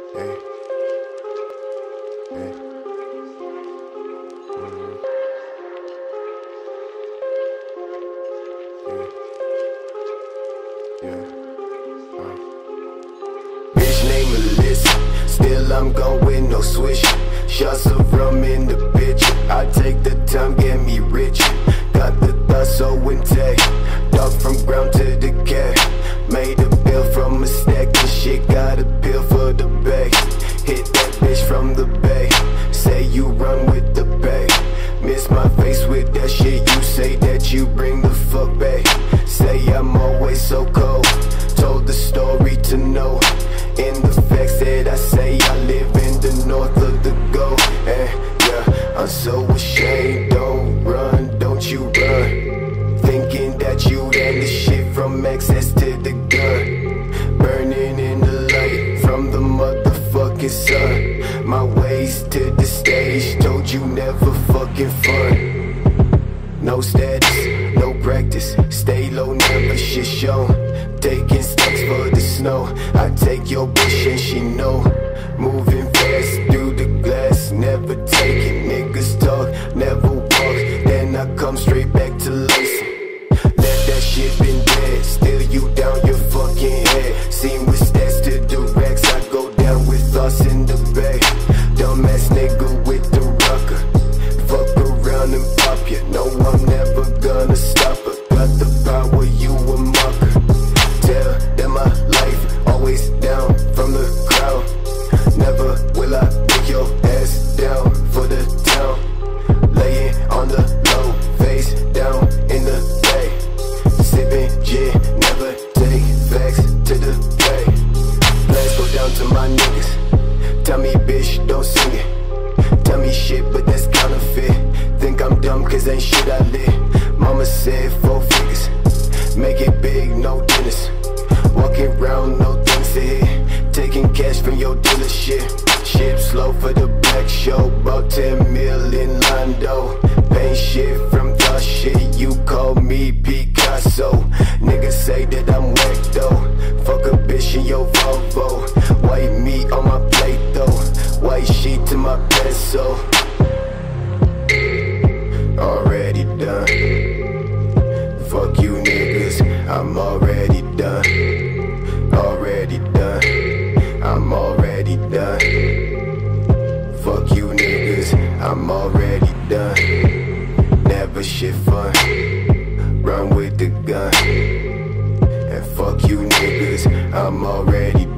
Hey, hey, yeah, Bitch name Alyssa, still I'm gone with no switch. Shots of rum in the bitch. I take the time, get me rich. Got the thoughts so intact. Dog from ground to the cat. Made a bill from a stack and shit. Got a pill for the bag. Hit that bitch from the bay. Say you run with the bay. Miss my face with that shit. You say that you bring the fuck back. Say I'm always so cold. Told the story to know. In the facts that I say, I live in the north of the go. And yeah, I'm so ashamed. Don't run, don't you run. Thinking that you had the shit from access to the gun. Burning in the light from the motherfucking sun. My ways to the stage, told you never fucking fun. No status, no practice, stay low, never shit shown. Taking stacks for the snow, I take your bitch and she know. Moving fast through the glass, never taking niggas talk, never walk. Then I come straight back to lacing. Let that shit been dead, still you down your fucking head. Seen with stats to the racks, I go down with thoughts in the bag. Dumbass nigga with the rocker, fuck around and pop ya. No, I'm never gonna stop her. Got the power, you a mocker. Tell them my life, always down from the crowd. Never will I break your ass down for the town. Laying on the low, face down in the bay. Sipping gin, never take facts to the bay. Plans go down to my niggas. Tell me bitch, don't sing it. Tell me shit, but that's counterfeit. Think I'm dumb cause ain't shit I lit. Mama said 4 figures, make it big, no dinners. Walking around, no things to hit. Taking cash from your dealership. Ship slow for the black show. About 10 mil in Lando. Paint shit from the shit. You call me Picasso. Niggas say that I'm whack though. Fuck a bitch in your Volvo. White meat on my plate though. White sheet to my pencil. Already done. Fuck you niggas, I'm already done. Already done, I'm already done. Fuck you niggas, I'm already done. Never shit fun, run with the gun. And fuck you niggas, I'm already